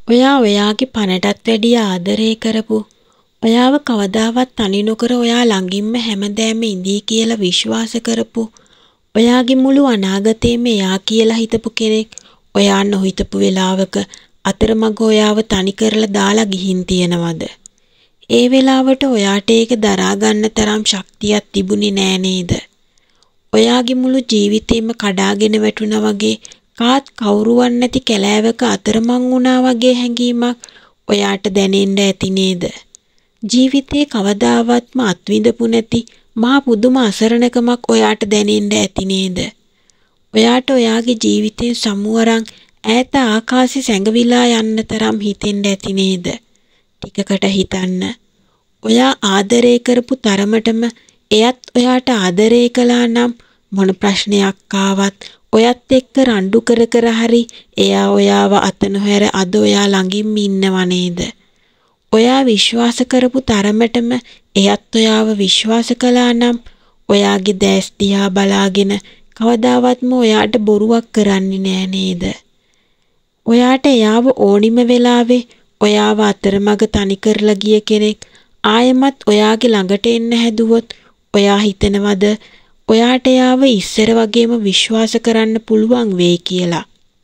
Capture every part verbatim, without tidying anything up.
ඔයා ඔයාගේ පණටත් වැඩිය ආදරය කරපු, ඔයාව කවදාවත් තනි නොකර ඔයා ළඟින්ම හැමදෑම ඉඳී කියලා විශ්වාස කරපු, ඔයාගේ මුළු අනාගතේම එයා කියලා හිතපු කෙනෙක් ඔයා නොහිතපු වෙලාවක අතරමඟ ඔයාව තනි කරලා දාලා ගිහින් තියනවද? ඒ වෙලාවට ඔයාට ඒක දරා ගන්න තරම් ශක්තියක් තිබුණේ නෑ නේද? ඔයාගේ මුළු ජීවිතේම කඩාගෙන වැටුණා වගේ කාත් කවුරුවත් නැති කැලෑවක අතරමං වුණා වගේ හැඟීමක් ඔයාට දැනෙන්න ඇති නේද? ජීවිතේ කවදාවත්ම අත්විඳපු නැති මහා පුදුම අසරණකමක් ඔයාට දැනෙන්න ඇති නේද? ඔයාට ඔයාගේ ජීවිතේ සමුවරන් ඈත ආකාශේ සැඟවිලා යන්න තරම් හිතෙන්න ඇති නේද? ටිකකට හිතන්න. ඔයා ආදරය කරපු තරමටම එයත් ඔයාට ආදරය කළා නම් මොන ප්‍රශ්නයක් ආවත් ඔයත් එක්ක රණ්ඩු කර කර හරි එයා ඔයාව අත නොහැර අද ඔයා ළඟින්ම ඉන්නව නේද? ඔයා විශ්වාස කරපු තරමටම එයත් ඔයාව විශ්වාස කළා නම් ඔයාගේ දැස් දිහා බලාගෙන කවදාවත්ම ඔයාට බොරුවක් කරන්නේ නෑ නේද? ඔයාට එයාව ඕනිම වෙලාවේ ඔයාව අතරමඟ තනි කරලා ගිය කෙනෙක් ආයෙමත් ඔයාගේ ළඟට එන්න හැදුවොත් ඔයා හිතනවද ඔයාට එයාව ඉස්සර වගේම විශ්වාස කරන්න පුළුවන් වෙයි කියලා?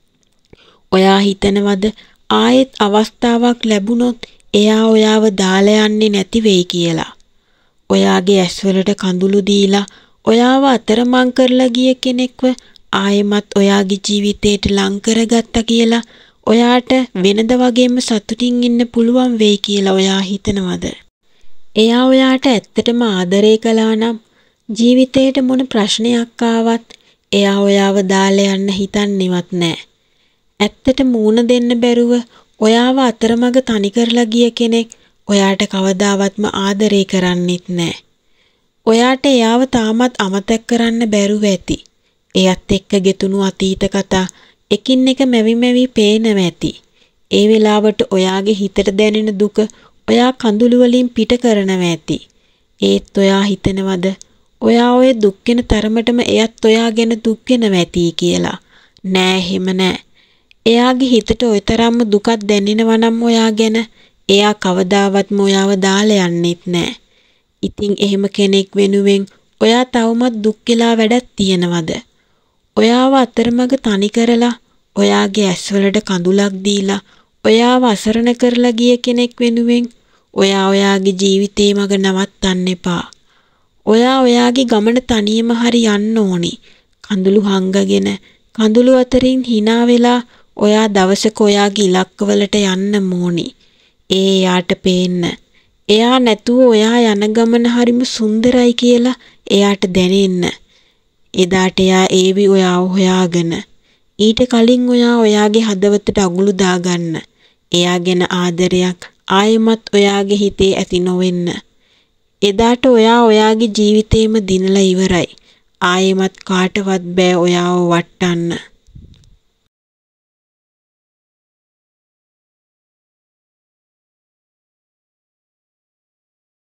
ඔයා හිතනවද ආයෙත් අවස්ථාවක් ලැබුණොත් එයා ඔයාව දාලා යන්නේ නැති වෙයි කියලා? ඔයාගේ ඇස්වලට කඳුළු දීලා ඔයාව අතරමං කරලා ගිය කෙනෙක්ව ආයෙමත් ඔයාගේ ජීවිතේට ලං කරගත්තා කියලා ඔයාට වෙනද වගේම සතුටින් ඉන්න පුළුවන් වෙයි කියලා ඔයා හිතනවද? එයා ඔයාට ඇත්තටම ආදරය කළා නම් ජීවිතේට මොන ප්‍රශ්නයක් ආවත් එයා ඔයාව දාලා යන්න හිතන්නේවත් නැහැ. ඇත්තට මූණ දෙන්න බැරුව ඔයාව අතරමඟ තනි කරලා ගිය කෙනෙක් ඔයාට කවදාවත්ම ආදරය කරන්නෙත් නැහැ. ඔයාට එයාව තාමත් අමතක කරන්න බැරුව ඇති. එයත් එක්ක ගෙතුණු අතීත කතා එකින් එක මැවි මැවි පේනව ඇති. ඒ වෙලාවට ඔයාගේ හිතට දැනෙන දුක ඔයා කඳුළු වලින් පිට කරනව ඇති. ඒත් ඔයා හිතනවද ඔයා ඔය දුක් වෙන තරමටම එයත් ඔයා ගැන දුක් වෙනව ඇති කියලා? නෑ, එහෙම නෑ. එයාගේ හිතට ඔය තරම්ම දුකක් දැනෙනවා නම් ඔයා ගැන එයා කවදාවත්ම ඔයාව දාලා යන්නෙත් නෑ. ඉතින් එහෙම කෙනෙක් වෙනුවෙන් ඔයා තවමත් දුක් වෙලා වැඩක් තියනවද? ඔයාව අතරමඟ තනි කරලා ඔයාගේ ඇස්වලට කඳුලක් දීලා ඔයාව අසරණ කරලා ගිය කෙනෙක් වෙනුවෙන් ඔයා ඔයාගේ ජීවිතේ මග නවත්තන්න එපා. ඔයා ඔයාගේ ගමන තනියම හරි යන්න ඕනි. කඳුළු හංගගෙන කඳුළු අතරින් hina වෙලා ඔයා දවසක ඔයාගේ ඉලක්කවලට යන්න ඕනි. ඒ එයාට පේන්න. එයා නැතුව ඔයා යන ගමන හරිම සුන්දරයි කියලා එයාට දැනෙන්න. එදාට එයා ඒවි ඔයාව හොයාගෙන ඊට කලින් ඔයා ඔයාගේ හදවතට අගුළු දාගන්න. එයා ගැන ආදරයක් ආයෙමත් ඔයාගේ හිතේ ඇති නොවෙන්න. එදාට ඔයා ඔයාගේ ජීවිතේම දිනලා ඉවරයි. ආයෙමත් කාටවත් බෑ ඔයාව වටන්න.